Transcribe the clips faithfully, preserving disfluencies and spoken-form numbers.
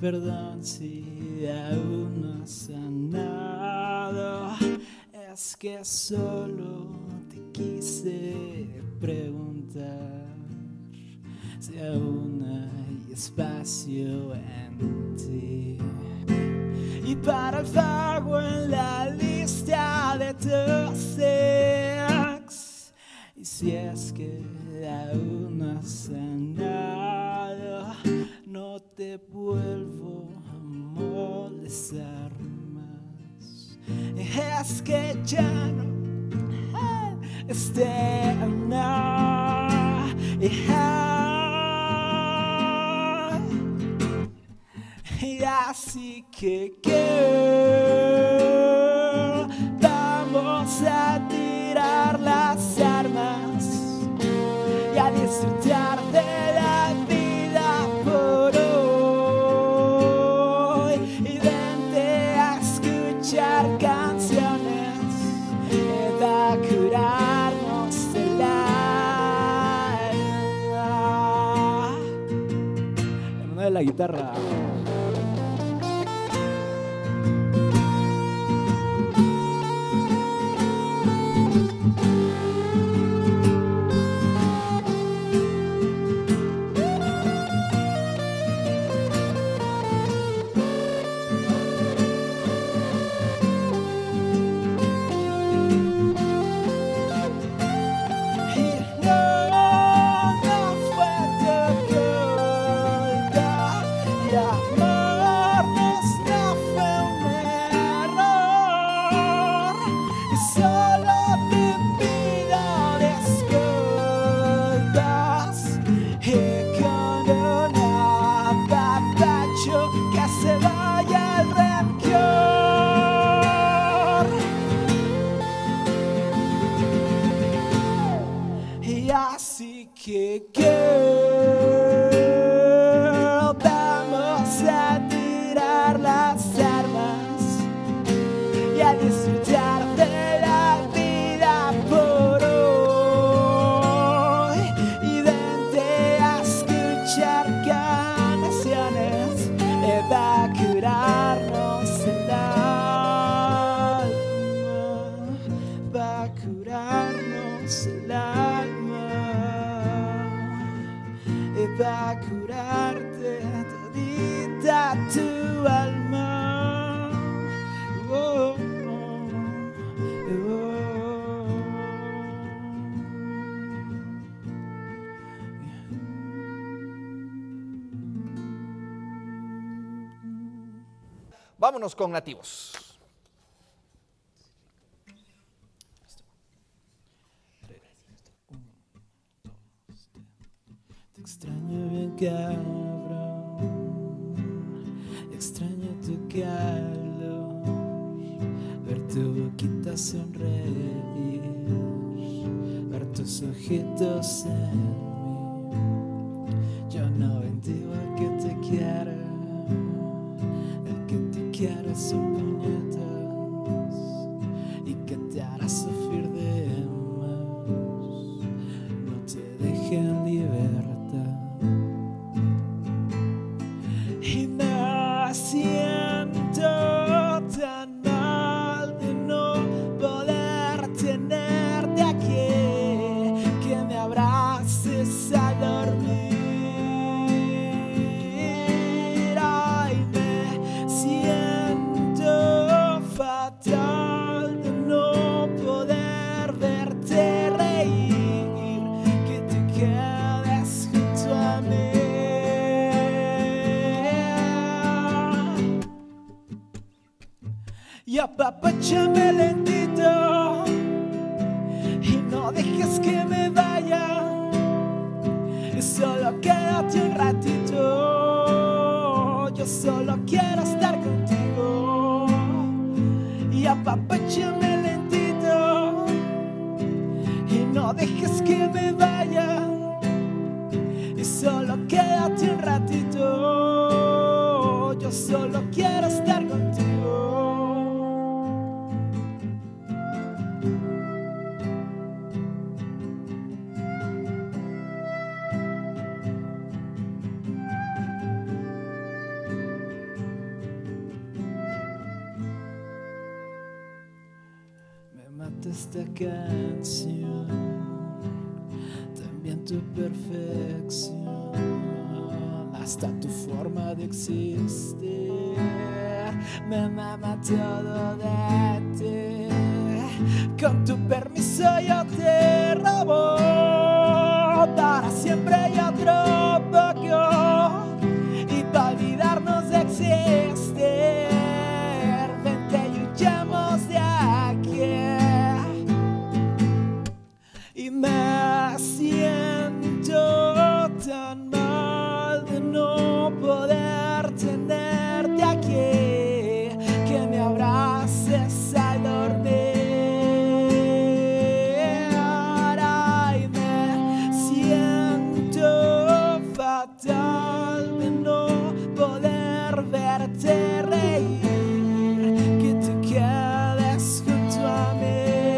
Perdón si aún no has sanado, es que solo te quise preguntar si aún hay espacio en ti. Y para el fuego en la lista de tus ex, y si es que aún no has sanado, no te vuelvo a molestar más. Es que ya no esté no, y así que girl, vamos a tirar las armas y a disfrutar de la vida por hoy. Y vente a escuchar canciones para curarnos el alma. La mano de la guitarra. Así que girl, vamos a tirar las armas y a disfrutar de la vida por hoy. Y vente a escuchar canciones para curarnos el alma, para curarnos el alma. Va a curarte todita tu alma. Oh, oh, oh. Vámonos con nativos. Te extraño bien cabrón, extraño tu calor, ver tu boquita sonreír, ver tus ojitos en mí. Yo no bendigo al que te quiere, el que te quiere son puñetas y que te hará sufrir de más. No te dejen libertad. Y me siento tan mal de no poder tenerte aquí, que me abraces al dormir. Ay, me siento fatal de no poder verte reír, que te quedes junto a mí. Y apapáchame lentito y no dejes que me vaya, y solo quédate un ratito, yo solo quiero estar contigo. Y apapáchame lentito y no dejes que me vaya, y solo quédate un ratito, yo solo quiero estar contigo. mata esta canción, también tu perfección, hasta tu forma de existir. Me mama todo de ti. Con tu permiso yo te robo para siempre y otro poco, y para olvidarnos de existir. Vente y huyamos de aquí. Y me siento tan mal de no poder tenerte aquí, que me abraces al dormir. Ay, me siento fatal de no poder verte reír, que te quedes junto a mí.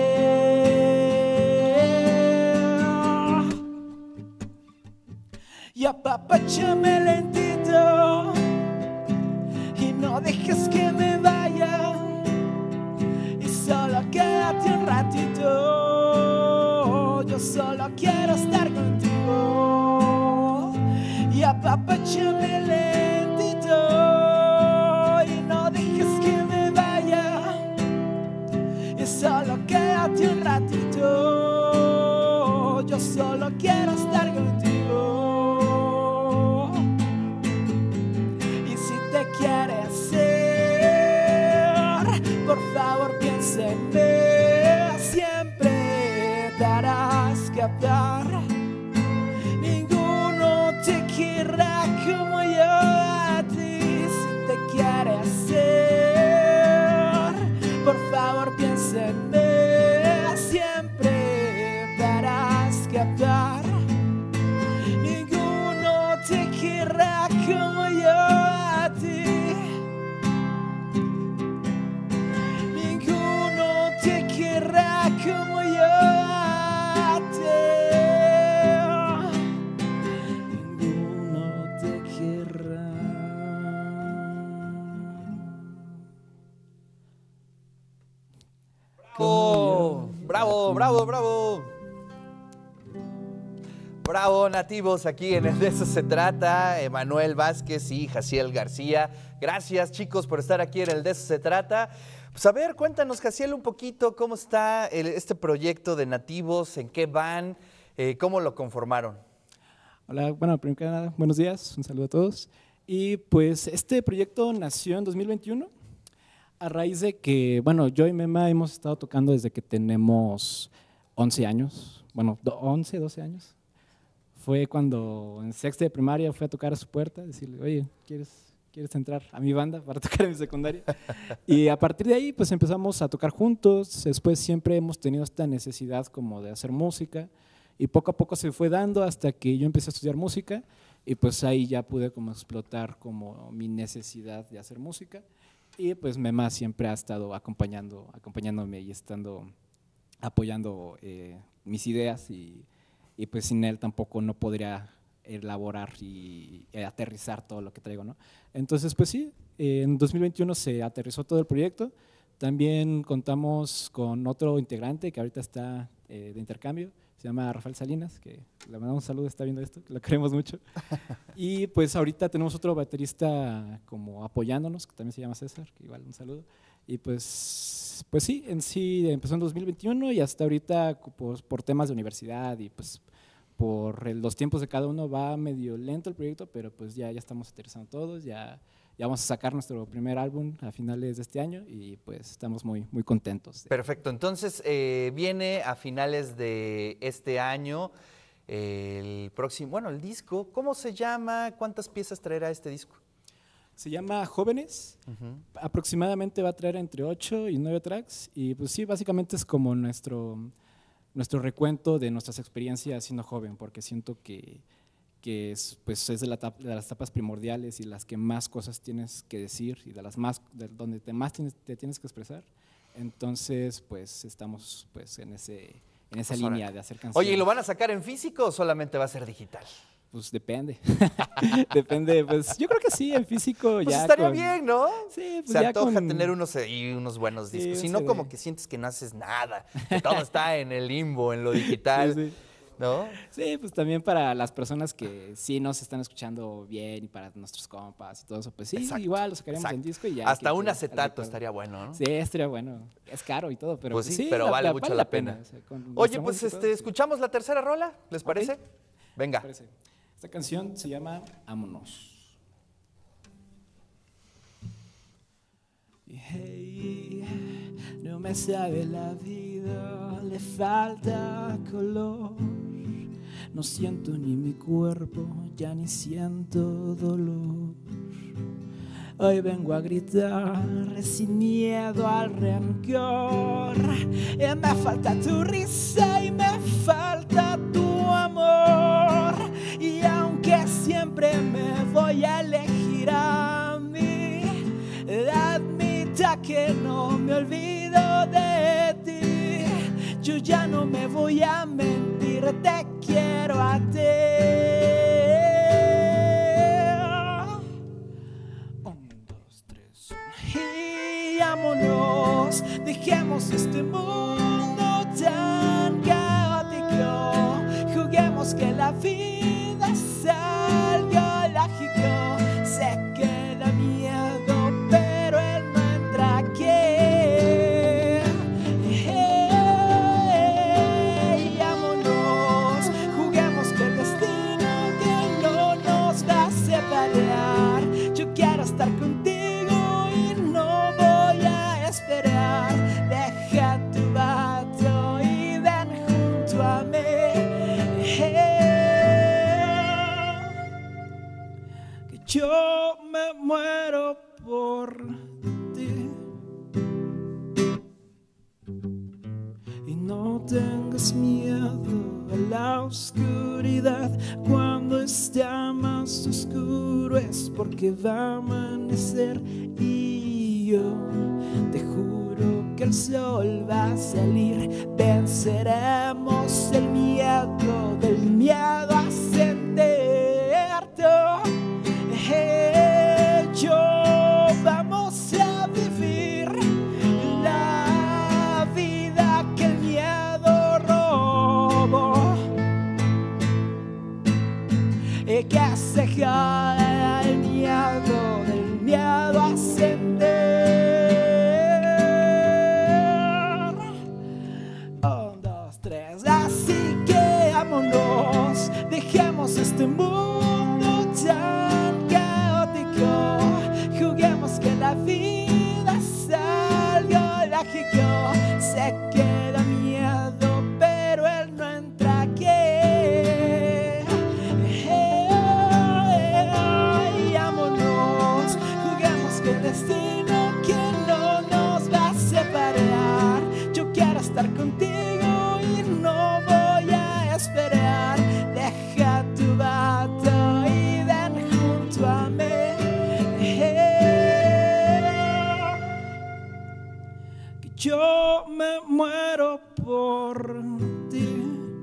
Y apapáchame lentito y no dejes que me vaya, y solo quédate un ratito, yo solo quiero estar contigo. Y apapáchame lentito y no dejes que me vaya, y solo quédate un ratito, yo solo quiero estar contigo. Quieres ser, por favor piensa en mí, siempre darás que hablar. Ninguno te querrá como yo a ti. Si te quieres ser, por favor piensa en mí, siempre darás que hablar. Ninguno te querrá como yo a ti. Ninguno te querrá como yo a ti. Ninguno te querrá. ¡Bravo! ¡Bravo, bravo, bravo! Bravo, nativos, aquí en el De Eso Se Trata, Emanuel Vázquez y Jaciel García. Gracias, chicos, por estar aquí en el De Eso Se Trata. Pues a ver, cuéntanos, Jaciel, un poquito cómo está el, este proyecto de nativos, en qué van, eh, cómo lo conformaron. Hola, bueno, primero que nada, buenos días, un saludo a todos. Y pues este proyecto nació en dos mil veintiuno a raíz de que, bueno, yo y Mema hemos estado tocando desde que tenemos once años, bueno, once, doce años. Fue cuando en sexto de primaria fui a tocar a su puerta, decirle, oye, ¿quieres, ¿quieres entrar a mi banda para tocar en mi secundaria? Y a partir de ahí pues empezamos a tocar juntos. Después siempre hemos tenido esta necesidad como de hacer música, y poco a poco se fue dando hasta que yo empecé a estudiar música, y pues ahí ya pude como explotar como mi necesidad de hacer música. Y pues Mema siempre ha estado acompañando, acompañándome y estando apoyando eh, mis ideas, y y pues sin él tampoco no podría elaborar y aterrizar todo lo que traigo, ¿no? Entonces, pues sí, en dos mil veintiuno se aterrizó todo el proyecto. También contamos con otro integrante que ahorita está eh, de intercambio, se llama Rafael Salinas, que le mandamos un saludo, está viendo esto, lo queremos mucho. Y pues ahorita tenemos otro baterista como apoyándonos, que también se llama César, que igual un saludo. Y pues, pues sí, en sí empezó en dos mil veintiuno y hasta ahorita pues, por temas de universidad y pues por el, los tiempos de cada uno va medio lento el proyecto, pero pues ya, ya estamos aterrizando todos, ya, ya vamos a sacar nuestro primer álbum a finales de este año y pues estamos muy, muy contentos. Perfecto, entonces eh, viene a finales de este año eh, el próximo, bueno, el disco, ¿cómo se llama? ¿Cuántas piezas traerá este disco? Se llama Jóvenes, uh-huh. Aproximadamente va a traer entre ocho y nueve tracks y pues sí, básicamente es como nuestro, nuestro recuento de nuestras experiencias siendo joven, porque siento que, que es, pues es de, la, de las etapas primordiales y las que más cosas tienes que decir y de las más, de donde te más tienes, te tienes que expresar. Entonces, pues estamos pues en, ese, en esa pues línea ahora, de hacer canciones. Oye, ¿y lo van a sacar en físico o solamente va a ser digital? pues depende. Depende, pues yo creo que sí, en físico Pues ya. estaría con- bien, ¿no? Sí, pues Se ya antoja con- tener unos, ahí, unos buenos Sí, discos. un Si no, C D. como que sientes que no haces nada, que todo está en el limbo, en lo Sí, digital, sí. ¿no? Sí, pues también para las personas que sí nos están escuchando bien y para nuestros compas y todo eso, pues sí, Exacto, igual lo sacaríamos en exacto. disco y ya. Hasta quien un quiera, el acetato recuerdo. estaría bueno, ¿no? Sí, estaría bueno. Es caro y todo, pero Pues pues, sí, sí, pero la- vale la- mucho la pena. O sea, con Oye, nuestra pues música y todo, este, sí. escuchamos la tercera rola, ¿les Ok. parece? Venga. Parece. Esta canción se llama Ámonos. Y hey, no me sabe la vida, le falta color. No siento ni mi cuerpo, ya ni siento dolor. Hoy vengo a gritar sin miedo al rencor. Y me falta tu risa y me falta tu amor. Y aunque siempre me voy a elegir a mí, admita que no me olvido de ti. Yo ya no me voy a mentir, te quiero a ti. Un, dos, tres. Y vámonos, dejemos este mundo tan caótico. Juguemos que la vida es algo lógico. Sé que da miedo, pero él no entra aquí. Hey, vámonos, juguemos que el destino que no nos va a separar. Yo quiero estar contigo y no voy a esperar. Deja tu vato y ven junto a mí. Que yo me muero por ti. Y no tengas miedo a la oscuridad. Cuando esté más oscuro es porque va a amanecer. Y yo te juro que el sol va a salir. Venceremos el miedo, del miedo a sentirte. Eh, yo vamos a vivir la vida que el miedo robó. Y que se jala el miedo, del miedo a ascender. Un, dos, tres, así que vámonos, dejemos este mundo tan caótico. Juguemos que la vida es algo lógico. Sé que da miedo, pero él no entra aquí. Hey, vámonos, juguemos que el destino que no nos va a separar. Yo quiero estar contigo y no voy a esperar. Deja tu vato y ven junto a mí. Que yo me muero por ti.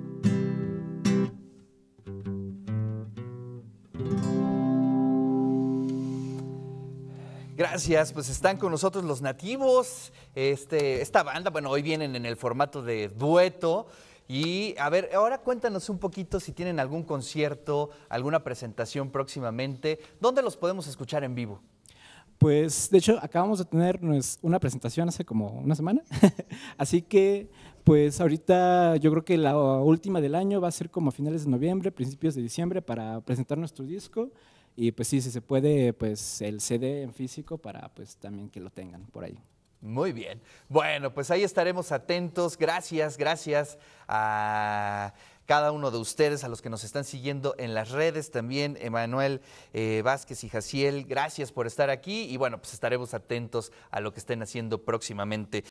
Gracias, pues están con nosotros los nativos. Este, esta banda, bueno, hoy vienen en el formato de dueto. Y a ver, ahora cuéntanos un poquito si tienen algún concierto, alguna presentación próximamente. ¿Dónde los podemos escuchar en vivo? Pues de hecho acabamos de tener nues- una presentación hace como una semana, así que pues ahorita yo creo que la última del año va a ser como a finales de noviembre, principios de diciembre para presentar nuestro disco y pues sí, si se puede pues el C D en físico para pues también que lo tengan por ahí. Muy bien. Bueno, pues ahí estaremos atentos. Gracias, gracias a cada uno de ustedes, a los que nos están siguiendo en las redes también, Emanuel eh, Vázquez y Jaciel, gracias por estar aquí y bueno, pues estaremos atentos a lo que estén haciendo próximamente.